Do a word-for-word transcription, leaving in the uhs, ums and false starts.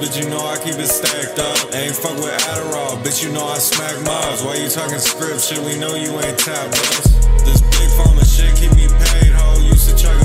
but you know I keep it stacked up. Ain't fuck with Adderall, bitch, you know I smack mobs. Why you talking script shit? We know you ain't tap, bros. This big pharma shit keep me paid, ho. Used to chug